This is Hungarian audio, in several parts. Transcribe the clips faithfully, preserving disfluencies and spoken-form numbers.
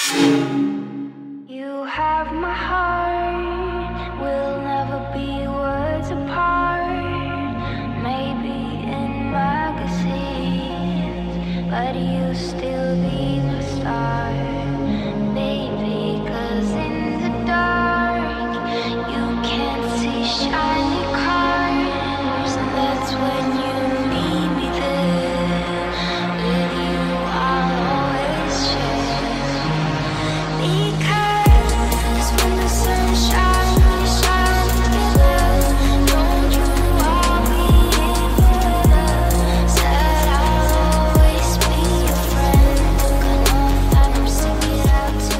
You have my heart, we'll never be words apart. Maybe in magazines, but you still be my star, baby. 'Cause in the dark, you can't see shiny cars, and that's when you need me there. With you, I'll always share. Because when the sun shines, we shine together. Don't you all be here forever? Said I'll always be your friend. Gonna let them sing it out to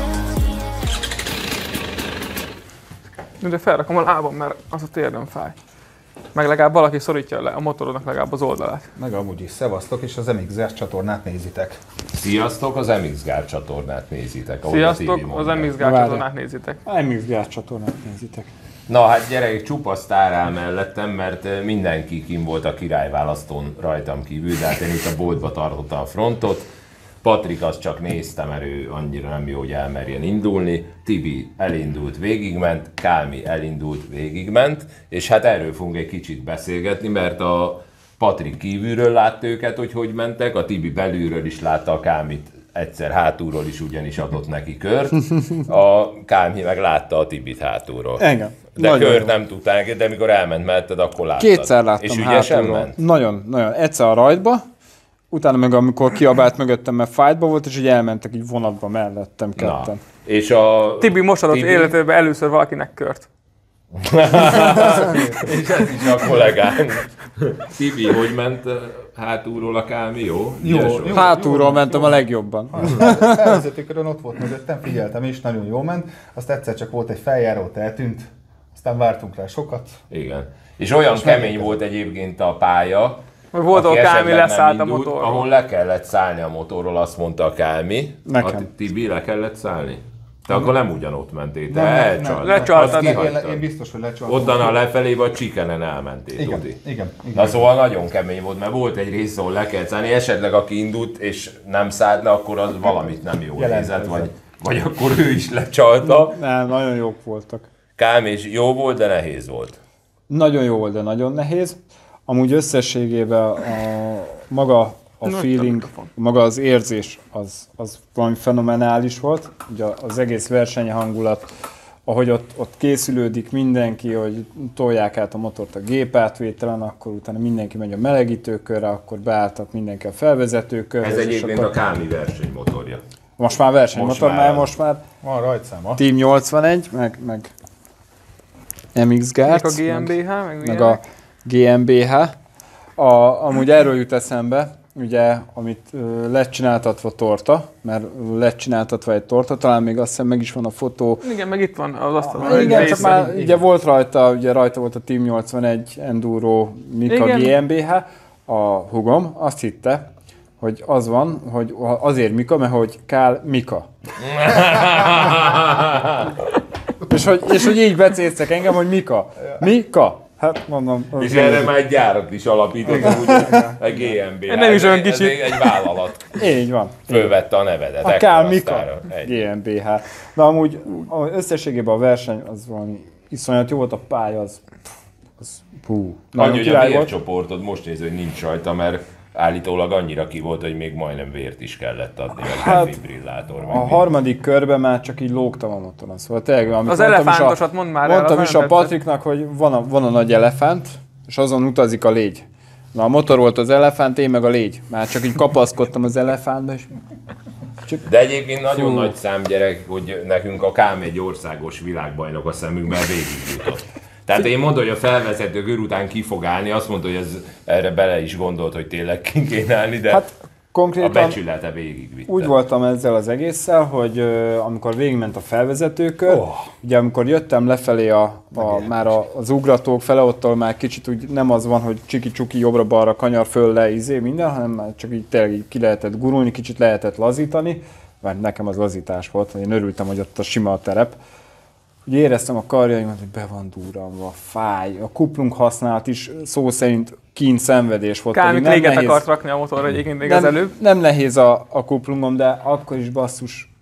you. De felrakom a lábam, mert az a térdem fáj. Meg legalább valaki szorítja le a motorodnak legalább az oldalát. Meg amúgy is szevasztok, és az em iksz Gár csatornát nézitek. Sziasztok, az em iksz Gár csatornát nézitek. Sziasztok, az em iksz Gár csatornát nézitek. em iksz Gár csatornát nézitek. Na hát gyerek, csupa sztár áll mellettem, mert mindenki kim volt a királyválasztón rajtam kívül, de hát én itt a boltba tartottam a frontot. Patrik azt csak nézte, mert ő annyira nem jó, hogy elmerjen indulni. Tibi elindult, végigment, Kálmi elindult, végigment, és hát erről fogunk egy kicsit beszélgetni, mert a Patrik kívülről látta őket, hogy hogy mentek, a Tibi belülről is látta a Kálmit, egyszer hátulról is ugyanis adott neki kört, a Kálmi meg látta a Tibit hátulról. Engem. De Nagyon kört jó. nem tudtál neki, de mikor elment melletted, akkor láttad. Kétszer láttam és ügyesen hátulról. ment? Nagyon, nagyon. Egyszer a rajtba, utána meg amikor kiabált mögöttem, mert fightba volt, és így elmentek így vonatba mellettem ketten. Na. És a... Tibi most adott Tibi- életében először valakinek kört. És ez is a kollégánk. Tibi, hogy ment uh, hátulról a Kálmi, jó? Jó, Ügyes volt? jó. Hátulról mentem a legjobban. Felvezetőkörön ott volt mögöttem, figyeltem is, nagyon jól ment. Azt egyszer csak volt egy feljáró, eltűnt. Aztán vártunk rá sokat. Igen. És olyan És kemény megérkezett. volt egyébként a pálya, Hogy volt, aki ahol Kálmi esetleg nem leszállt a indult, motorról. ahol le kellett szállni a motorról, azt mondta a Kálmi. Nekem. A Tibi, le kellett szállni? Te akkor nem ugyanott mentél, te Nem, nem, elcsaltad. nem. Lecsaltad. Azt Én, kihagytad. én biztos, hogy lecsaltam. Onnan a lefelé vagy Csikenen elmentél, Igen, tudni. igen, igen. Na szóval nagyon kemény volt, mert volt egy rész, ahol le kellett szállni, esetleg aki indult és nem szállt le, akkor az valamit nem jól Jelentkezett. nézett, vagy, vagy akkor ő is lecsalta. Nem, nagyon jók voltak. Kálmi is jó volt, de nehéz volt. Nagyon jó volt, de nagyon nehéz. Amúgy összességében a maga a Nagy feeling, mikrofon. maga az érzés az, az valami fenomenális volt. Ugye az egész verseny hangulat, ahogy ott, ott készülődik mindenki, hogy tolják át a motort a gépátvételen, akkor utána mindenki megy a melegítőkörre, akkor beálltak mindenki a felvezetőkörre. Ez és egyébként akkor a Kálmi versenymotorja. most már versenymotor, most már- mert most már Van rajtszáma. Team nyolcvanegy, meg, meg em iksz Meg Gárc, a gé em bé há, meg, meg a gé em bé há. A, amúgy erről jut eszembe, ugye, amit ö, lett csináltatva torta, mert lett csináltatva egy torta, talán még azt hiszem meg is van a fotó. Igen, meg itt van az asztalon. Ah, igen, egy csak része. már ugye volt rajta, ugye rajta volt a Team nyolcvanegy Enduro Mika Igen. gé em bé há, a hugom azt hitte, hogy az van, hogy azért Mika, mert hogy Kál Mika. és, hogy, és hogy így becéztek engem, hogy Mika. Mika. Hát mondom. az És nem- erre már egy gyárat is alapítottam, úgy, a gé em bé. Nem is olyan Ez kicsi. egy, egy vállalat. Így van. Fölvette a nevedet. A ekkora Kál Mika sztárra. Egy. gé em bé há. De amúgy a- összességében a verseny az valami iszonyat jó volt, a pálya az, az hú, nagyon Annyi, hogy a király volt. vércsoportod most néző, hogy nincs rajta, mert állítólag annyira ki volt, hogy még majdnem vért is kellett adni, meg Hát, defibrillátor. meg A mi. harmadik körben már csak így lógtam a motoron. Szóval tényleg, amit Az mondtam is a- elefántosat mondd már el, Mondtam az is a nagyon tetszett. Patriknak, hogy van a, van a nagy elefánt, és azon utazik a légy. Na a motor volt az elefánt, én meg a légy. Már csak így kapaszkodtam az elefántba, és De egyébként nagyon Fú. nagy szám gyerek, hogy nekünk a Kálmi egy országos világbajnok a szemünkben végigjutott. Tehát én mondom, hogy a felvezető kör után ki fog állni, azt mondta, hogy ez, erre bele is gondolt, hogy tényleg ki kéne állni, de hát a konkrétan becsülete végigvitte. úgy voltam ezzel az egésszel, hogy ö, amikor végigment a felvezetőkör, oh. ugye amikor jöttem lefelé a, a, már a, az ugratók fele, ottól már kicsit úgy nem az van, hogy csiki-csuki jobbra-balra kanyar föl le, izé, minden, hanem már csak így tényleg így ki lehetett gurulni, kicsit lehetett lazítani, mert nekem az lazítás volt, én örültem, hogy ott a sima a terep. Ugye éreztem a karjaimat, hogy be van durranva, fáj. A kuplung használat is szó szerint kín szenvedés volt. Kálmi pedig tréget nehéz- akart rakni a motorra egyébként még az nem, előbb. nem nehéz a, a kuplungom, de akkor is basszus, pff,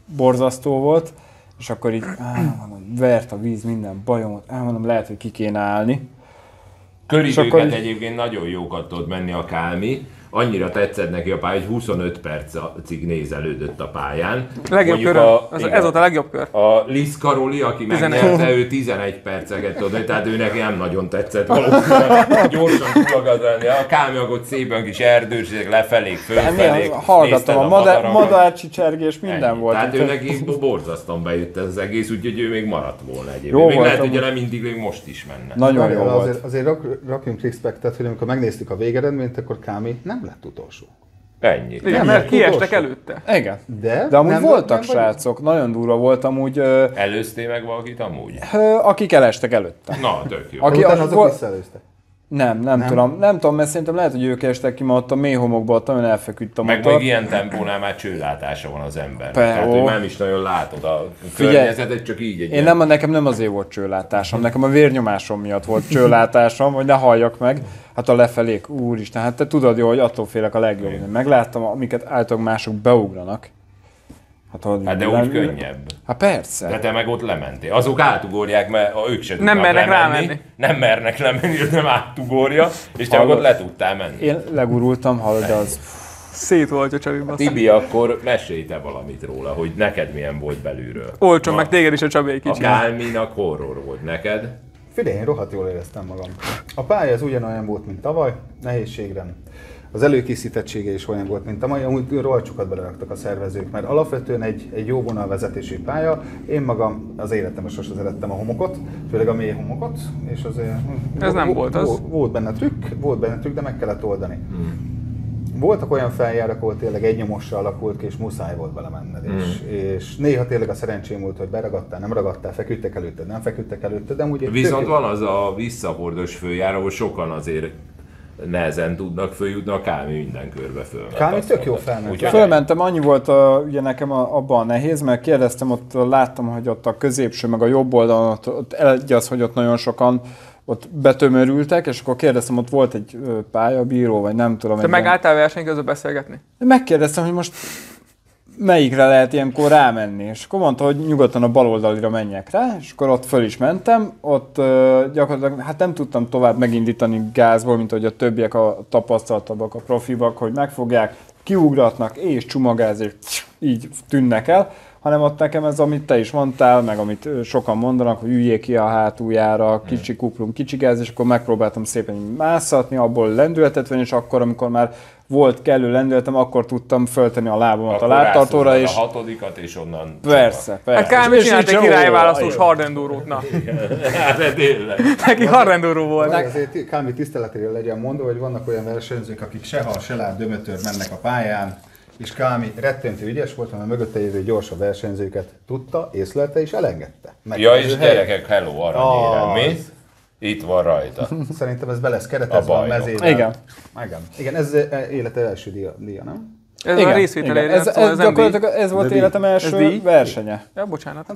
borzasztó volt, és akkor így á, mondom, vert a víz minden bajomot, á, mondom, lehet, hogy ki kéne állni. Köridőket akkor- egyébként nagyon jókat tud menni a Kálmi. Annyira tetszett neki a pálya, hogy huszonöt percig nézelődött a pályán. Legjobb Mondjuk kör, a- ez, igen. ez volt a legjobb kör. A Liz Karoli, aki tizenegy. megnyerte, ő tizenegy perceket tudni, tehát ő neki nem nagyon tetszett valószínűleg gyorsan túlagazolni. A Kálmi ott szépen kis erdőség lefelé, fölfelé. Hallgattam, a madár, madarakat. madárcsicsergés, minden Ennyi. volt. Tehát ő úgyhogy- neki borzasztóan bejött ez az egész, úgyhogy ő még maradt volna egyébként. Jó Még volt lehet, hogy amúgy. nem mindig, még most is menne. Nagyon jó Várjál, volt. azért, azért rak, rakjunk respektet, hogy amikor megnéztük a végeredményt, akkor Kámi nem lett utolsó. Ennyi. Igen, Nem mert lett kiestek utolsó. előtte. Igen. De, De amúgy nem voltak nem vagy- srácok, nagyon durva volt amúgy, ö, Előztél meg valakit amúgy? ö, akik elestek előtte. Na, tök jó. Aki- Utána azok volt- visszaelőztek. Nem, nem, Nem? nem tudom, nem tudom, mert szerintem lehet, hogy ők estek ki, mert ott a mély homokba ott nagyon elfeküdt a Meg motor. még ilyen tempónál már csőlátása van az ember. Pe- Tehát, ó. hogy nem is nagyon látod a Figyelj, környezetet, csak így egy Én nem, nekem nem azért volt csőlátásom, nekem a vérnyomásom miatt volt csőlátásom, hogy ne halljak meg. Hát a lefelék, úristen, hát te tudod jó, hogy attól félek a legjobb. Én megláttam, amiket általában mások beugranak. Hát, hogy Hát de nem- úgy könnyebb. Hát persze. De te meg ott lementél. Azok átugorják, mert ha ők se tudnak Nem mernek lemenni. rámenni. Nem mernek lemenni, hogy nem átugorja, és te meg Hallod? ott le tudtál menni. Én legurultam, hallod, de az... Szét volt a Csabi, basszus. Tibi, akkor mesélj te valamit róla, hogy neked milyen volt belülről. Olcsom Na, meg téged is a Csabi egy A kicsit. Kálminak horror volt neked. Figyelj, én rohadt jól éreztem magam. A pálya az ugyanolyan volt, mint tavaly, nehézségre. Az előkészítettsége is olyan volt, mint tavaly, amúgy rohadt sokat beleraktak a szervezők, mert alapvetően egy, egy jó vonalvezetésű pálya. Én magam az életemben sosem szerettem a homokot, főleg a mély homokot, és azért... Ez nem volt az. Volt benne trükk, volt benne trükk, de meg kellett oldani. Hmm. Voltak olyan feljárak, ahol tényleg egy nyomosra alakult ki, és muszáj volt vele menned. Mm. És, és néha tényleg a szerencsém volt, hogy beragadtál, nem ragadtál, feküdtek előtted, nem feküdtek előtted, de amúgy... egy Viszont tök- van az a visszahordos följár, ahol sokan azért nehezen tudnak följutni, a Kálmi minden körbe fölment. Kámi azt tök jó mondta. felment. Úgyhogy Fölmentem, annyi volt a, ugye nekem a, abban a nehéz, mert kérdeztem, ott láttam, hogy ott a középső, meg a jobb oldalon, ott, ott egy az, hogy ott nagyon sokan ott betömörültek, és akkor kérdeztem, ott volt egy ö, pályabíró, vagy nem tudom. Te egy ilyen- megálltál verseny közben beszélgetni? Megkérdeztem, hogy most melyikre lehet ilyenkor rámenni, és akkor mondta, hogy nyugodtan a bal oldalira menjek rá, és akkor ott föl is mentem, ott ö, gyakorlatilag hát nem tudtam tovább megindítani gázból, mint hogy a többiek a tapasztaltabbak, a profibak, hogy megfogják, kiugratnak, és csumagáz, és így tűnnek el, hanem ott nekem ez, amit te is mondtál, meg amit ö, sokan mondanak, hogy üljék ki a hátuljára, kicsi kuplum, kicsi gáz, és akkor megpróbáltam szépen így mászatni, abból lendületet venni, és akkor, amikor már volt kellő lendületem, akkor tudtam föltenni a lábamat akkor a lábtartóra, rászúrtad és a hatodikat, és onnan... persze, persze. Hát Kálmi És- csinált és egy így, királyválasztós ó, hard enduro-t, na. Hát de tényleg. Neki hard enduro volt. Vagy azért Kámi tiszteletére legyen mondva, hogy vannak olyan versenyzők, akik se hal, se láb, dömötör mennek a pályán, és Kámi rettentő ügyes volt, mert a mögötte jövő gyorsabb versenyzőket tudta, észlelte és elengedte. Meg Ja, az és ő helye. gyerekek, hello, aranyérem, Az. mi? Itt van rajta. Szerintem ez be lesz keretezve A a, bajnok. mezével. Igen. Igen. Igen, ez e, élete első díja, díja nem? Ez Igen, a részvételére, igen. Ez, szóval ez, ez nem díj. gyakorlatilag ez volt De díj. életem Ez első díj? versenye. Ja, bocsánat. Ez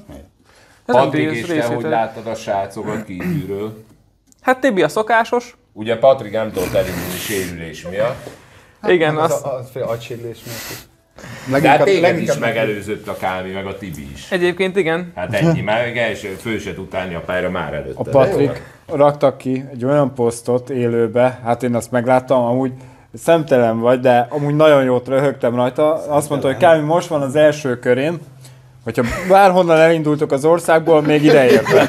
nem díj, Patrik, ez és te hogy részvétel. láttad a srácokat kívülről? Hát Tibi a szokásos. Ugye Patrik nem tudott elindulni sérülés miatt, Igen, az, az, az, az fél agysérülés miatt. de hát téged is megelőzött a Kálmi, meg a Tibi is. egyébként igen. Hát ennyi, már első föl se tud állni a pályára már előtte. A Patrik raktak ki egy olyan posztot élőbe, hát én azt megláttam, amúgy szemtelen vagy, de amúgy nagyon jót röhögtem rajta. Azt mondta, hogy Kámi most van az első körén, hogyha bárhonnan elindultok az országból, még ide értek.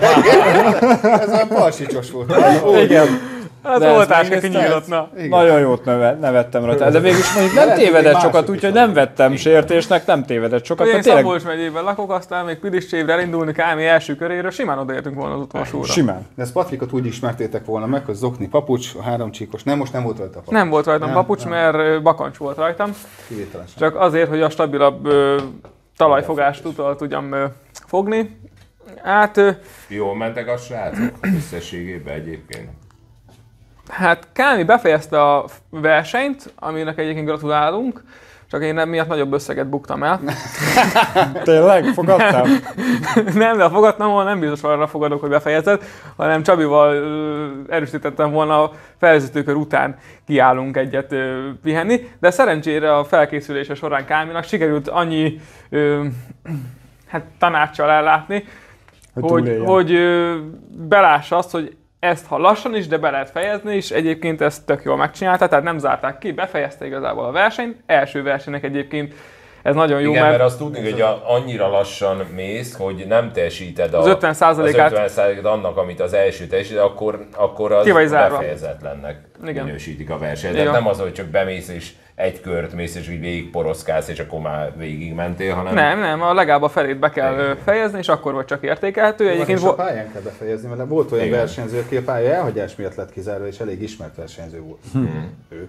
Ez olyan palsicsos volt. Igen. Az De ezt oltásra megnéztem, kinyílott, na. Nagyon jót neve, nevettem rajta. De végülis mondjuk nem Lehet, hogy tévedett még sokat, mások úgyhogy is nem vettem sértésnek, nem tévedett sokat. Én mert tényleg Szabolcs megyében lakok, aztán még Piliscsévre elindulni Kámi első köréről, simán odaértünk volna az utolsóra. simán. De ezt Patrikot úgy ismertétek volna meg, hogy zokni papucs, a háromcsíkos. Nem, most nem volt rajta a papucs. Nem volt rajtam Nem, papucs, nem. mert ö, bakancs volt rajtam. Kivételesen. Csak azért, hogy a stabilabb ö, talajfogást tudta tudjam ö, fogni. Hát, ö, Jól mentek a srácok összességében egyébként. hát Kámi befejezte a versenyt, aminek egyébként gratulálunk, csak én miatt nagyobb összeget buktam el. Tényleg? Fogadtál? Nem, de ha fogadtam volna, nem biztos arra fogadok, hogy befejezed, hanem Csabival ö, erősítettem volna a felvezetőkör után kiállunk egyet ö, pihenni, de szerencsére a felkészülése során Kálminak sikerült annyi ö, hát tanáccsal ellátni, Hogy hogy, túléljen. hogy ö, belássa azt, hogy ezt ha lassan is, de be lehet fejezni, és egyébként ezt tök jól megcsinálta, tehát nem zárták ki, befejezte igazából a versenyt. Első versenynek egyébként ez nagyon jó, Igen, mert, mert azt tudni, hogy a, annyira lassan mész, hogy nem teljesíted a, Az ötven százalékát az ötven százalékát annak, amit az első teljesít, akkor, akkor az Ki vagy zárva. befejezetlennek Igen. minősítik a versenyt. Igen. Tehát nem az, hogy csak bemész és egy kört mész, és úgy végig poroszkálsz, és akkor már végig mentél, hanem... nem, nem, a legalább a felét be kell ö, fejezni, és akkor vagy csak értékelhető. Egyébként Egyébként a vo- pályán kell befejezni, mert volt olyan Igen. versenyző, aki a pálya elhagyás miatt lett kizárva, és elég ismert versenyző volt. Hmm. Ő.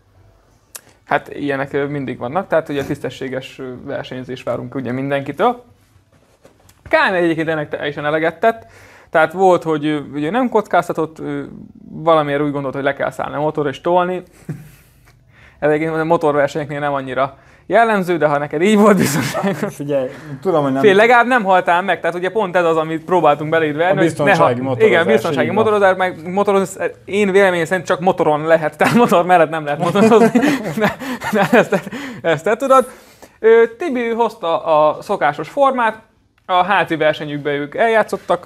hát ilyenek ö, mindig vannak, tehát ugye tisztességes ö, versenyzést várunk ugye mindenkitől. Kálmi egyébként ennek teljesen eleget tett, tehát volt, hogy ö, ugye nem kockáztatott, ö, valamiért úgy gondolt, hogy le kell szállni a motorra és tolni. Ez egyébként a motorversenyeknél nem annyira jellemző, de ha neked így volt biztonságos. Figyelj, tudom, hogy nem... Fél, legalább nem haltál meg, tehát ugye pont ez az, amit próbáltunk beléd verni. A hogy biztonsági ne hal- motorozás, Igen, biztonsági így van. motorozás, meg motorozni, én véleményem szerint csak motoron lehet, tehát motor mellett nem lehet motorozni, de, de ezt, ezt te tudod. Ö, Tibi hozta a szokásos formát, a házi versenyükben ők eljátszottak,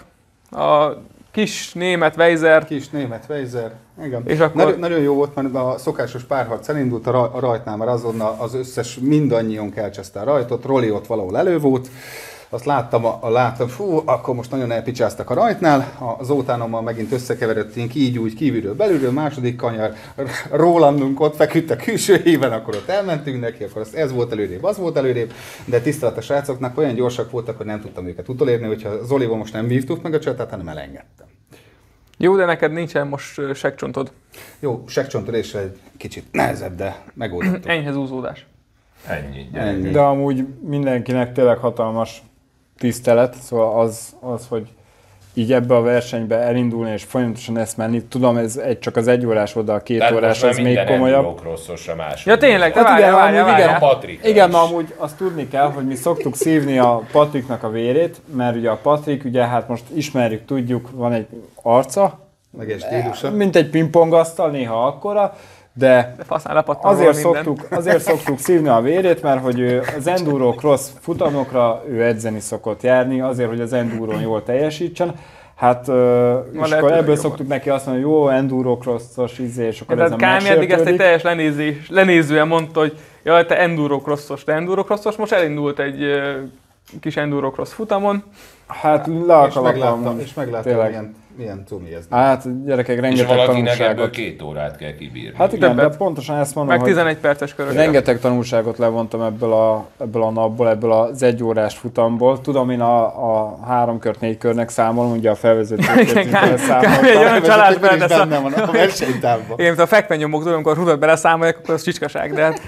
a kis német Weiser, Kis német Weiser. Igen. És akkor- Nagyon, nagyon jó volt, mert a szokásos párharc elindult a, ra- a rajtnál, mert azonnal az összes, mindannyian elcseszte a rajtot, Roli ott valahol elő volt. Azt láttam, a, a láttam, fú, akkor most nagyon elpicsáztak a rajtnál, a Zoltánommal megint összekeveredtünk így úgy kívülről belülről, második kanyar, Rolandunk ott feküdt a külső éven, akkor ott elmentünk neki, akkor az, ez volt előrébb, az volt előrébb, de tisztelet a srácoknak, olyan gyorsak voltak, hogy nem tudtam őket utolérni, hogyha Zolival most nem vívtuk meg a csatát, hanem elengedtem. jó, de neked nincsen most ö, seggcsontod, Jó, seggcsontörés egy kicsit nehezebb, de megoldottuk. enyhe zúzódás. Ennyi. Ennyi. De amúgy mindenkinek tényleg hatalmas tisztelet, szóval az, az, hogy így ebbe a versenybe elindulni és folyamatosan ezt menni, tudom, ez egy, csak az egy órás oda, a két Tehát órás, most az már még minden komolyabb. enduro-crossosra más. Ja tényleg, te Hát várjál, igen, várjál, amúgy várjál. igen. Patrikra Igen, is. na amúgy azt tudni kell, hogy mi szoktuk szívni a Patriknak a vérét, mert ugye a Patrik, ugye hát most ismerjük, tudjuk, van egy arca, Meg egy stílusa. mint egy pingpongasztal, néha akkora, de De faszán lepattan azért róla minden. szoktuk, azért szoktuk szívni a vérét, mert hogy ő az enduro cross futamokra ő edzeni szokott járni, azért, hogy az endurón jól teljesítsen. Hát, ö, és akkor lehetőleg ebből jobban. szoktuk neki azt mondani, hogy jó, enduro crossos izé, és akkor Tehát ezen Kálmi eddig ezt egy megsértődik. teljes lenézés, lenézően mondta, hogy jaj, te endurocrossos, te endurocrossos, most elindult egy ö, kis endurocross futamon. Hát És leakalapom. megláttam, és megláttam, Tényleg. milyen, milyen cumi ez. Hát gyerekek, És rengeteg valakinek ebből tanulságot. két órát kell kibírni. Hát igen, Többet. de pontosan ezt mondom, Meg hogy tizenegy perces körök. rengeteg tanulságot levontam ebből a, ebből a napból, ebből az egyórás futamból. Tudom, én a, a három kört, négy körnek számolom, ugye a felvezetőket Igen, is Kálmi- beleszámoltam. Kálmi egy olyan családban Vezetőkön is lesz a- benne van a versenytávban. Én, mint a fekvenyomok, tudom, amikor rudat beleszámolják, akkor az csicskaság, de hát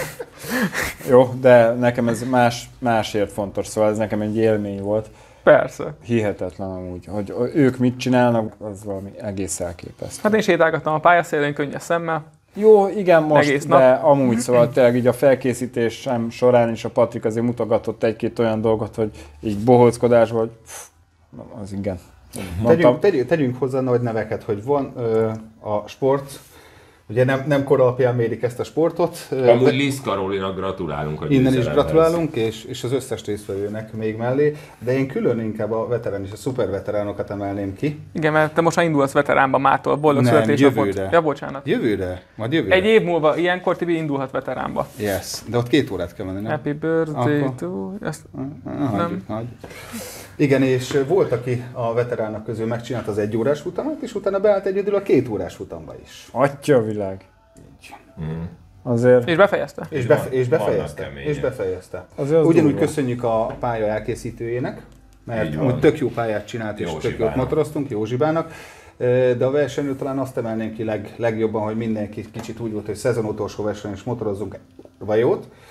Jó, de nekem ez más, másért fontos, szóval ez nekem egy élmény volt. persze. Hihetetlen amúgy, hogy ők mit csinálnak, az valami egész elképesztő. Hát én sétálgattam a pályaszélén könnyes szemmel. Jó, igen, most, Egész de nap. amúgy szóval tényleg így a felkészítésem során is a Patrik azért mutogatott egy-két olyan dolgot, hogy így bohóckodás vagy, pff, az igen. Mondtam, Tegyünk, tegyünk, tegyünk hozzá nagy neveket, hogy van ö, a sport, ugye nem, nem kor alapján mérik ezt a sportot. ö, Amúgy de Liz Karolinak gratulálunk, hogy innen is győzelemhez. gratulálunk, és, és az összes résztvevőnek még mellé, de én külön inkább a veterán és a szuperveteránokat emelném ki. Igen, mert te most már indulsz veteránba mától, boldog Nem, születésnapot. jövőre. Ja, bocsánat. Jövőre? Majd jövőre? Egy év múlva ilyenkor Tibi indulhat veteránba. Yes, de ott két órát kell menni, nem? Happy birthday Akkor- to... Ezt, Ah, hagyjuk, hagyjuk. Igen, és volt, aki a veteránok közül megcsinált az egy órás futamot, és utána beállt egyedül a két órás futamba is. atya világ. Mm. Azért, és befejezte. És, És befe- van- és befejezte. vannak kemények. És befejezte. azért az Ugyanúgy durva. köszönjük a pálya elkészítőjének, mert Így van. úgy tök jó pályát csinált, és tök jót Józsibának. motoroztunk, Józsibának. De a versenyről talán azt emelném ki leg, legjobban, hogy mindenki kicsit úgy volt, hogy szezon utolsó versenyen is motorozzunk vajót,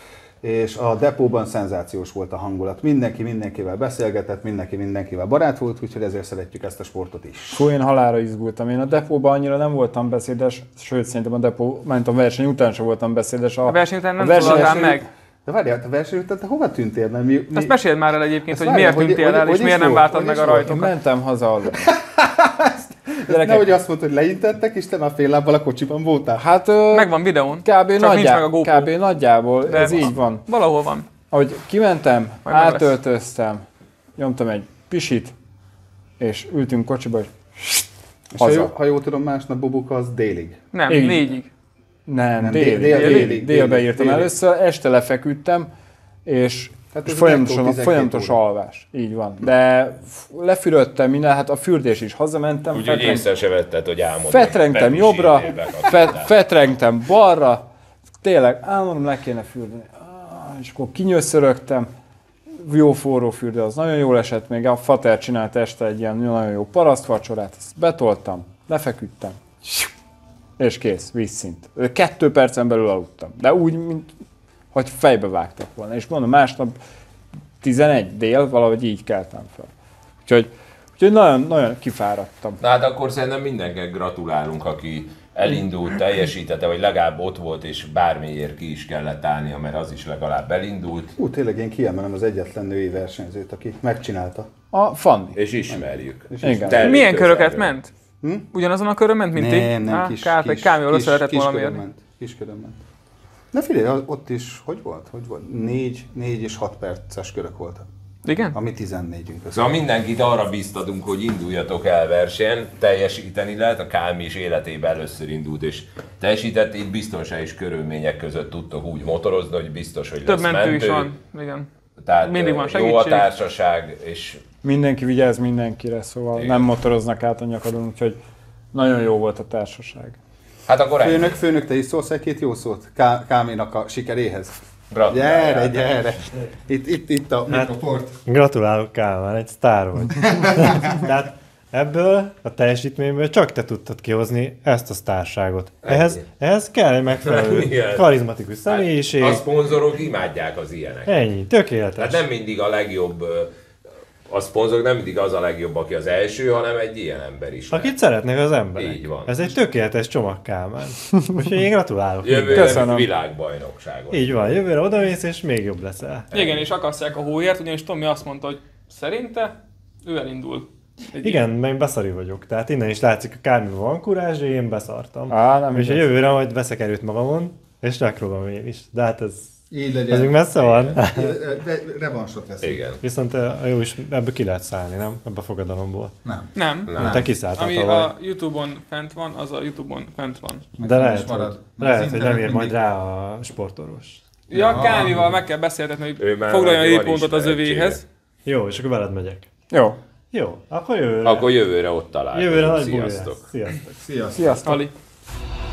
és a depóban szenzációs volt a hangulat. Mindenki mindenkivel beszélgetett, mindenki mindenkivel barát volt, úgyhogy ezért szeretjük ezt a sportot is. Fú, én halálra izgultam. Én a depóban annyira nem voltam beszédes, sőt szerintem a depó, ment a verseny után sem voltam beszédes. A, A verseny után nem verseny- szólaltál meg. De várjál, a verseny után te hova tűntél? Nem, mi, mi... Ezt meséld már el egyébként, Ezt hogy várjál, miért hogy- tűntél hogy- el, hogy és is miért nem volt, váltad hogy meg is a volt? Én rajtokat. mentem haza aludni. Gyerekek... Nehogy azt mondod, hogy leintettek, és te már fél lábbal a kocsiban voltál. Hát ö, Megvan videón. kb. Csak nincs meg a Nagyjá, GoPro. kb. nagyjából, De ez így van. Valahol van. Ahogy kimentem, Majd meg lesz. átöltöztem, nyomtam egy pisit, és ültünk kocsiba, és És ha, jó, haza. ha jól tudom, másnap Bobuka az délig. Nem, Így. négyig. Nem, Nem, dél, dél- dél, dél- dél, délig, délbe délig, írtam délig. először, este lefeküdtem, és, Tehát és ez folyamatosan, nettó tizenkét folyamatos óra. alvás. Így van. De f- lefürödtem minden, hát a fürdés is, hazamentem, Úgyhogy fetreng- észre se vetted, hogy álmodom. fetrengtem jobbra, fe, fetrengtem balra, tényleg álmodom, le kéne fürdeni. Ah, és akkor kinyöszörögtem, jó forró fürdő, az nagyon jól esett, még a fater csinált este egy ilyen nagyon jó parasztvacsorát, ezt betoltam, lefeküdtem, és kész, vízszint. Kettő percen belül aludtam, de úgy, mint hogy fejbe vágtak volna. És mondom, másnap tizenegy dél, valahogy így keltem fel. Úgyhogy, úgyhogy nagyon, nagyon kifáradtam. Na hát akkor szerintem mindenkinek gratulálunk, aki elindult, teljesítette, vagy legalább ott volt, és bármiért ki is kellett állnia, mert az is legalább elindult. Ú, tényleg én kiemelem az egyetlen női versenyzőt, aki megcsinálta. A Fanni. És ismerjük. Igen. Termék Milyen köröket közelről. ment? Ugyanazon a körön ment, mint ti? Nem, nem, Á, kis, Kár, kis, kis, kámival össze lehetett kis volna körön mérni. ment. Kis körön ment. De figyelj, az- ott is, hogy volt? Hogy volt? Négy, négy és hat perces körök voltak. Igen? A mi tizennégyünk között. Szóval mindenkit arra biztatunk, hogy induljatok el versenyen, teljesíteni lehet, a Kálmi is életében először indult és teljesített, itt biztonságos körülmények között tudtok úgy motorozni, hogy biztos, hogy Több lesz mentő mentő. is van. Igen. Tehát Mindig van ö, jó a segítség. társaság, és Mindenki vigyáz mindenkire, szóval Igen. nem motoroznak át a nyakadon, úgyhogy nagyon jó volt a társaság. hát akkor ennyi. Főnök, főnök, te is szólsz egy-két jó szót Ká- Káménak a sikeréhez? Gratuláljátok. Gyere, gyere! Itt, itt, itt a mikrofort. Gratulálok, Kálmán, egy sztár vagy. Tehát ebből a teljesítményből csak te tudtad kihozni ezt a sztárságot. Ehhez, ehhez kell egy megfelelő, Igen. karizmatikus személyiség. A szponzorok imádják az ilyenek. Ennyi, tökéletes. Tehát nem mindig a legjobb, ö, a szponzorok nem mindig az a legjobb, aki az első, hanem egy ilyen ember is. Akit szeretnek az emberek. Így van. Ez egy tökéletes csomag, Kálmán. Úgyhogy én gratulálok. Jövőre Köszönöm. világbajnokságon. Így van, jövőre odamész és még jobb leszel. Igen, és akasztják a hóért, ugyanis Tomi azt mondta, hogy szerinte ő elindul. Egy Igen, mert én beszari vagyok. Tehát innen is látszik, a Kálmán van kurázs, de én beszartam. Á, nem és a igaz. jövőre majd veszek erőt magamon, és megpróbálom én is. De hát ez, Így ez még legyen. messze van. De revansot veszünk. Igen. Viszont a jó is, ebből ki lehet szállni, nem? Ebbe a fogadalomból. Nem. Nem. Nem. Te kiszálltál Ami tavaly. a Youtube-on fent van, az a Youtube-on fent van. De lehet, is marad. hogy, Mert az lehet, hogy nem internet ér majd mindig- rá a sportorvos. Ja, Ja. Kámival meg kell beszéltetni, Ő hogy már foglaljon van egy pontot az ismerettsége. övéhez. Jó, és akkor veled megyek. Jó. Jó, akkor jövőre. Akkor jövőre ott találkozunk. jövőre nagy buli lesz. Sziasztok! Sziasztok. Sziasztok! Sziasztok. Ali.